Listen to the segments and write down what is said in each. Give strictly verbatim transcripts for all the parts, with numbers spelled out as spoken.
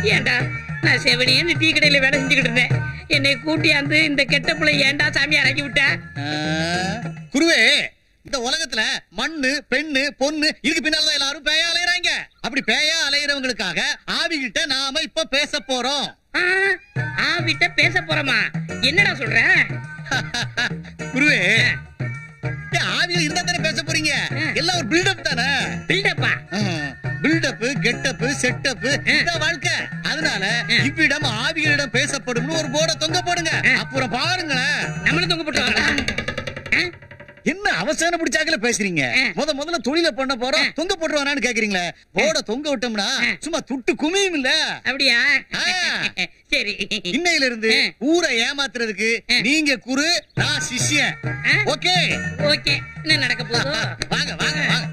ஏண்டா நான் செவனியன்னு டீ கடையில வேலை செஞ்சுக்கிட்டு இருந்தேன். என்னை கூட்டியாந்து இந்த கெட்ட பிள்ளை ஏண்டா சாமி இறக்கி விட்ட? குருவே, இந்த உலகத்துல மண்ணு பெண்ணு பொண்ணு இதுக்கு பின்னால்தான் எல்லாரும் பேயா அலையறாங்க. அப்படி பேயா அலையறவங்களுக்காக ஆவிகிட்ட நாம இப்ப பேச போறோம். ஆவிட்ட பேச போறோமா? என்னடா சொல்ற? குருவே, ஆவியில இருந்தா தானே பேச போறீங்க. எல்லாம் ஒரு பில்டப் தானே. பில்டப்பா? பில்டப், கெட்டப், செட்டப் இதான் வாழ்க்கை. அதனால இவ்விடம் ஆவிகளிடம் பேசப்படும் ஒரு போர்டை தொங்க போடுங்க. அப்புறம் பாருங்களேன். நம்மளும் தொங்க போட்டுவாங்களா? என்ன அவசரம் பிடிச்சாக்கல பேசுறீங்க? முத முதல்ல தொழில பண்ண போறோம், தொங்க போட்டுருவானான்னு கேக்குறீங்களா? போட தொங்க விட்டோம்னா சும்மா துட்டு குமியும் இல்ல. அப்படியா? சரி, இன்னையில இருந்து ஊரை ஏமாத்துறதுக்கு நீங்க குரு, நான் சிஷ்யன். Okay okay. என்ன நடக்க போகுது? வாங்க வாங்க வாங்க.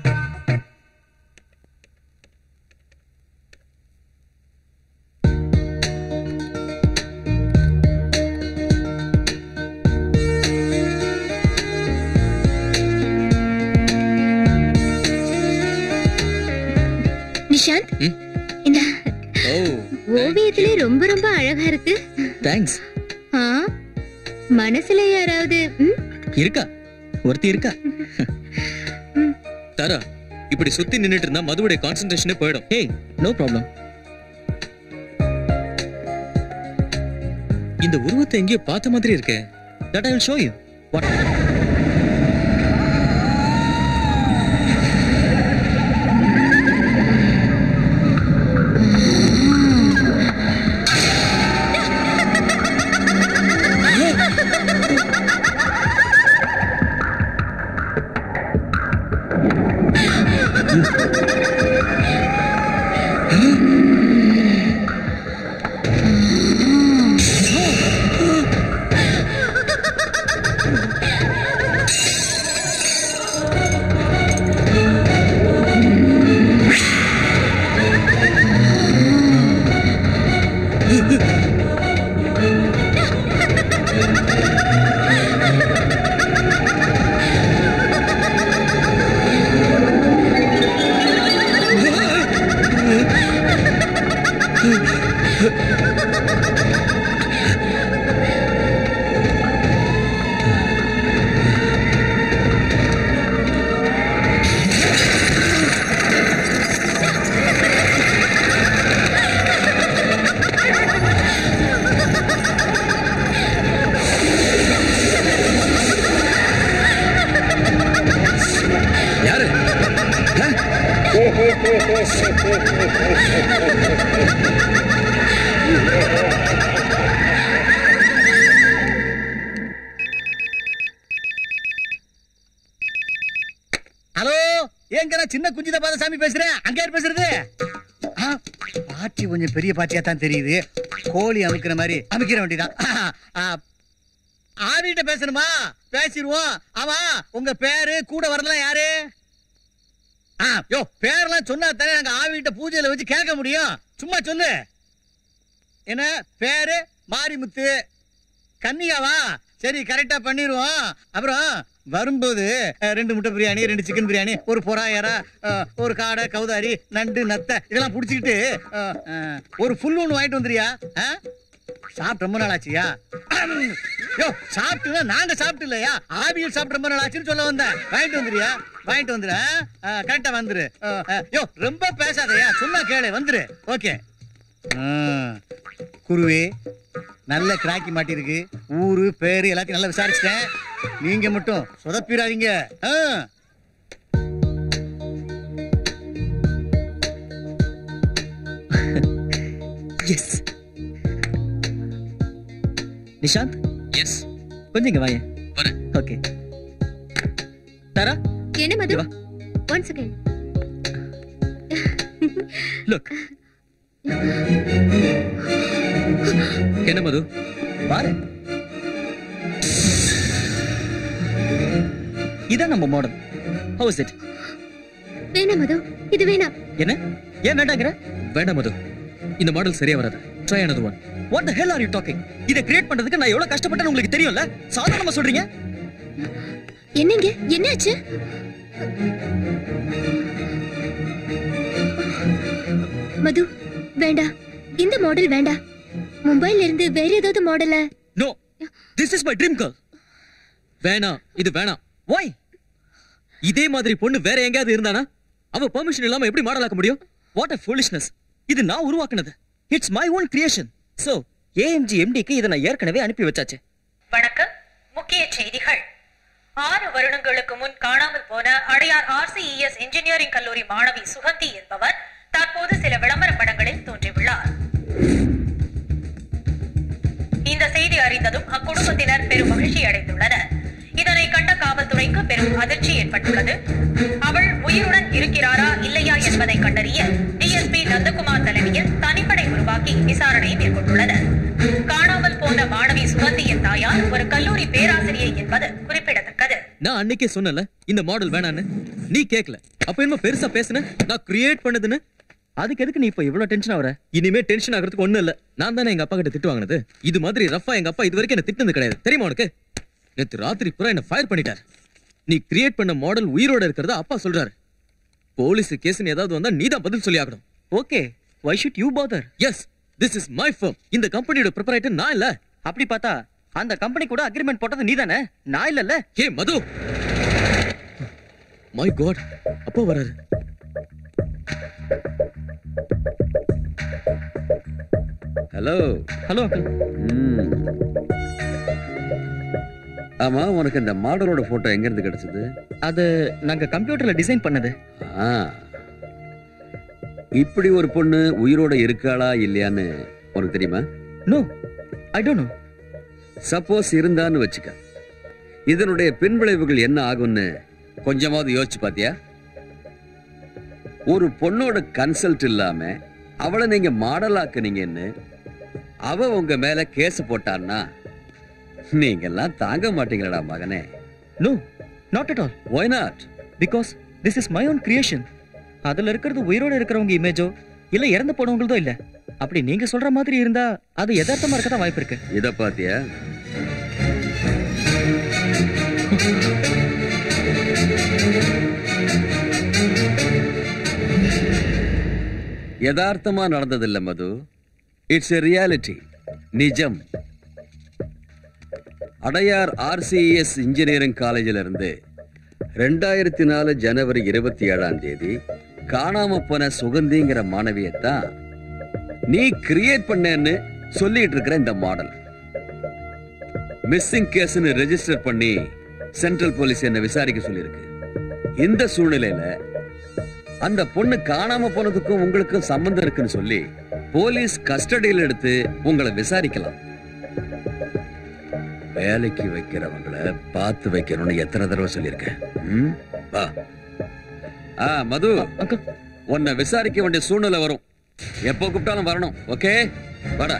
நிஷாந்த், இந்த ஓவியத்திலே ரொம்ப ரொம்ப அழகா இருக்கு. தேங்க்ஸ். மனசுல யாராவது இருக்கா? ஒருத்தி இருக்கா? தாரா, இப்படி சுத்தி நின்னுட்டு இருந்தா மதுவுடைய கான்சென்ட்ரேஷனே போயிடும். Hey, no problem. இந்த உருவத்தை எங்கேயோ பார்த்த மாதிரி இருக்கே. That I will show you. What? Hello, ஏங்க நான் சின்ன குஞ்சித பாதசாமி பேசுறேன். அங்க யார் பேசுறது? பாட்டி கொஞ்சம் பெரிய பாட்டியா தான் தெரியுது. கோழி அமுக்கிற மாதிரி அமுக்கிற வேண்டியதான். ஆவிட்ட பேசணுமா? பேசிடுவோம். ஆமா, உங்க பேரு கூட வரலாம் யாரு? யோ, பேரெல்லாம் சொன்னா தானே நாங்க ஆவிட்ட பூஜையில வச்சு கேட்க முடியும். சும்மா சொல்லு. என்ன பேரு? மாரிமுத்து. கன்னியாவா? சரி, கரெக்டா பண்ணிடுவோம். அப்புறம் வரும்போது ரெண்டு முட்டை பிரியாணி, ரெண்டு சிக்கன் பிரியாணி, ஒரு பொறாயரா, ஒரு காடை, கௌதாரி, நண்டு, நத்தை இதெல்லாம் புடிச்சுக்கிட்டு ஒரு ஃபுல் ஒன்று வாங்கிட்டு வந்துறியா? சாப்பிட்டு ரொம்ப நாள் ஆச்சியா? யோ, சாப்பிட்டு நாங்க சாப்பிட்டு இல்லையா, ஆவியில் சாப்பிட்டு ரொம்ப நாள் ஆச்சுன்னு சொல்ல வந்தேன். வாங்கிட்டு வந்துறியா? வாங்கிட்டு வந்துரு. கரெக்டா வந்துரு. யோ, ரொம்ப பேசாதயா, சொன்னா கேளு, வந்துரு. ஓகே. குருவே, நல்ல கிராக்கி மாட்டிருக்கு. ஊரு பேரு எல்லாத்தையும் நல்லா விசாரிச்சிட்டேன். நீங்க மட்டும் சொதப்பிடாதீங்க. எஸ் நிஷாந்த். எஸ், கொஞ்சம் இங்க வாங்க. வரேன். ஓகே. தாரா, என்ன மது? One second. லுக். என்ன மது? பாரு, இதான் நம்ம மாடல். How is it? வேணாம் மது, இது வேணாம். என்ன? ஏன் வேண்டாங்கற? வேண்டாம் மது, இந்த மாடல் சரியா வராது. Try another one. What the hell are you talking? இத கிரியேட் பண்றதுக்கு நான் எவ்வளவு கஷ்டப்பட்டேன்னு உங்களுக்கு தெரியும்ல? சாதாரணமா சொல்றீங்க? என்னங்க? என்னாச்சு? மது, வேண்டாம். இந்த மாடல் வேண்டாம். மும்பைல இருந்து வேற ஏதாவது மாடல. No, this is my dream girl. வேணாம், இது வேணாம். Why? இதே மாதிரி பொண்ணு வேற எங்கயாவது இருந்தானா அவ பெர்மிஷன் இல்லாம எப்படி மாடல் ஆக்க முடியும்? What a foolishness. இது நான் உருவாக்குனது. It's my own creation. So AMG எம்டிக்கு இதை நான் ஏற்கனவே அனுப்பி வச்சாச்சு. வணக்கம். முக்கிய செய்திகள். ஆறு வருடங்களுக்கு முன் காணாமல் போன அடையார் ஆர்சிஇஎஸ் இன்ஜினியரிங் கல்லூரி மாணவி சுகந்தி என்பவர் தற்போது சில விளம்பர படங்களில் தோன்றியுள்ளார். இந்த செய்தி அறிந்ததும் அக்குடும்பத்தினர் பெரும் மகிழ்ச்சி அடைந்துள்ளனர். இதனை கண்ட காவல்துறைக்கு பெரும் அதிர்ச்சி ஏற்பட்டுள்ளது. அவள் உயிருடன் இருக்கிறாரா இல்லையா என்பதை கண்டறிய டிஎஸ்பி நந்தகுமார் தலைமையில் தனிப்படை உருவாக்கி விசாரணை மேற்கொண்டுள்ளனர். காணாமல் போன மாணவி சுகந்தியின் தாயார் ஒரு கல்லூரி பேராசிரியை என்பது குறிப்பிடத்தக்கது. நான் அன்னைக்கே சொன்னல இந்த மாடல் வேணான்னு. நீ கேட்கல. அப்ப என்ன பெருசா பேசுன? நான் கிரியேட் பண்ணதுன்னு. அதுக்கு எதுக்கு நீ இப்ப இவ்வளவு டென்ஷன் ஆகுற? இனிமே டென்ஷன் ஆகிறதுக்கு ஒண்ணு இல்ல. நான் தானே எங்க அப்பா கிட்ட திட்டு வாங்கினது. இது மாதிரி ரஃபா எங்க அப்பா இது வரைக்கும் என்ன திட்டினது கிடையாது. தெரியுமா உனக்கு? நேத்து ராத்திரி பூரா என்ன ஃபயர் பண்ணிட்டார். நீ கிரியேட் பண்ண மாடல் உயிரோட இருக்கிறதா அப்பா சொல்றாரு. போலீஸ் கேஸ்னு ஏதாவது வந்தா நீ தான் பதில் சொல்லி ஆகணும். Okay, why should you bother? Yes, this is my firm. இந்த கம்பெனியோட ப்ரொப்ரைட்டர் நான் இல்ல. அப்படி பார்த்தா அந்த கம்பெனி கூட அக்ரிமெண்ட் போட்டது நீதானே, நான் இல்லல்ல. ஹே மது, மை காட், அப்பா வராரு. Hello hello uncle. ஆமா, உனக்கு இந்த மாடலோட போட்டோ எங்க இருந்து கிடைச்சது? அது நாங்க கம்ப்யூட்டர்ல டிசைன் பண்ணது. ஆ, இப்படி ஒரு பொண்ணு உயிரோட இருக்காளா இல்லையான்னு உனக்கு தெரியுமா? No, I don't know. Suppose இருந்தான்னு வச்சுக்க, இதனுடைய பின்விளைவுகள் என்ன ஆகும்னு கொஞ்சமாவது யோசிச்சு பாத்தியா? ஒரு பொண்ணோட கன்சல்ட் இல்லாம அவளை நீங்க மாடல் ஆக்குனீங்கன்னு அவ உங்க மேல கேஸ் போட்டான்னா நீங்க எல்லாம் தாங்க மாட்டீங்களா மகனே? No, not at all. Why not? Because this is my own creation. அதுல இருக்கிறது உயிரோட இருக்கிறவங்க இமேஜோ இல்ல இறந்து போனவங்களதோ இல்ல. அப்படி நீங்க சொல்ற மாதிரி இருந்தா அது யதார்த்தமா இருக்கதான் வாய்ப்பு இருக்கு. இத பாத்தியா? யதார்த்தமா நடந்ததில்ல மது. இட்ஸ் எ ரியாலிட்டி, நிஜம். அடையார் ஆர்சிஎஸ் இன்ஜினியரிங் காலேஜில் இருந்து ரெண்டாயிரத்தி நாலு ஜனவரி இருபத்தி ஏழாம் தேதி காணாம போன சுகந்திங்கிற மாணவியத்தான் நீ கிரியேட் பண்ணேன்னு சொல்லிட்டு இருக்கிற இந்த மாடல். மிஸ்ஸிங் கேஸ்னு ரெஜிஸ்டர் பண்ணி சென்ட்ரல் போலீஸ் என்ன விசாரிக்க சொல்லியிருக்கு. இந்த சூழ்நிலையில அந்த பொண்ணு காணாம போனதுக்கும் உங்களுக்கும் சம்பந்தம் இருக்குன்னு சொல்லி போலீஸ் கஸ்டடியில் எடுத்து உங்களை விசாரிக்கலாம். வேலைக்கு வைக்கிறவங்களை பார்த்து வைக்கணும்னு எத்தனை தடவை சொல்லியிருக்கேன். ம், வா. ஆ மது, உன்னை விசாரிக்க வேண்டிய சூழ்நிலை வரும். எப்போ கூப்பிட்டாலும் வரணும். ஓகே, வாடா.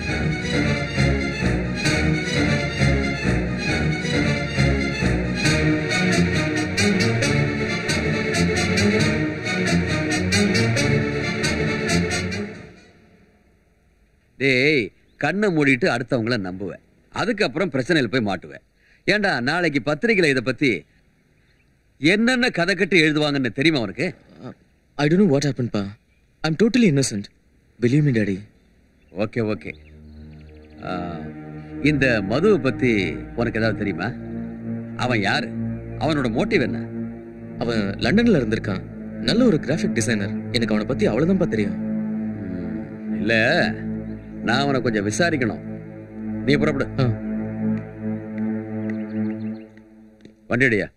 டேய், கண்ணை மூடிட்டு அடுத்தவங்கள நம்புவேன். அதுக்கப்புறம் பிரச்சனையில் போய் மாட்டுவேன். ஏண்டா, நாளைக்கு பத்திரிகையில இதை பத்தி என்னென்ன கதை கட்டி எழுதுவாங்கன்னு தெரியுமா உனக்கு? I don't know what happen பா. I am totally innocent. Believe me daddy. Okay okay. இந்த மதுவை பத்தி உனக்கு ஏதாவது தெரியுமா? அவன் யாரு? அவனோட மோட்டிவ் என்ன? அவன் லண்டன்ல இருந்திருக்கான். நல்ல ஒரு கிராஃபிக் டிசைனர். எனக்கு அவனை பத்தி அவ்வளவுதான் தெரியும். இல்ல, நான் அவனை கொஞ்சம் விசாரிக்கணும். நீ புறப்படு. வண்டியடியா?